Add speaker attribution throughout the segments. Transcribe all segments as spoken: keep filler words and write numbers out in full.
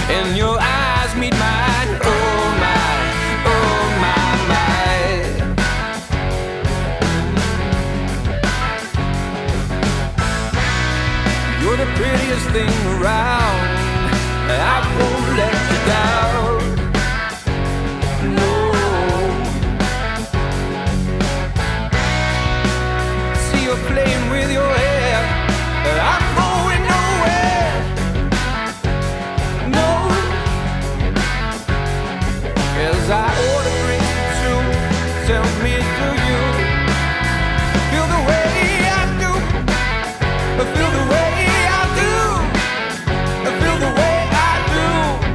Speaker 1: and your eyes meet mine. Oh my, oh my, my. You're the prettiest thing around. I won't let you down. No. See you playing with your hair. I'm going nowhere. No. As I order drinks too, tell me, do you feel the way I do? Feel the way I do. Feel the way I do.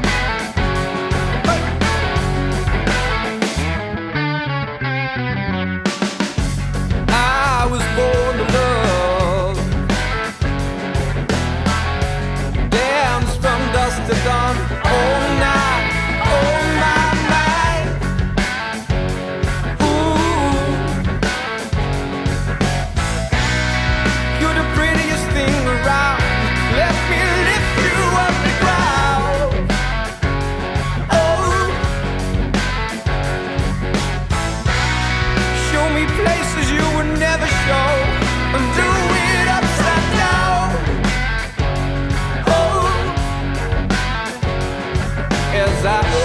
Speaker 1: Hey. I was born to love. Dance from dusk to dawn. All night, oh my, my. Ooh. You're the prettiest thing around. Let me lift you up the ground. Oh. Show me places you would never show. And do it upside down. Oh. As I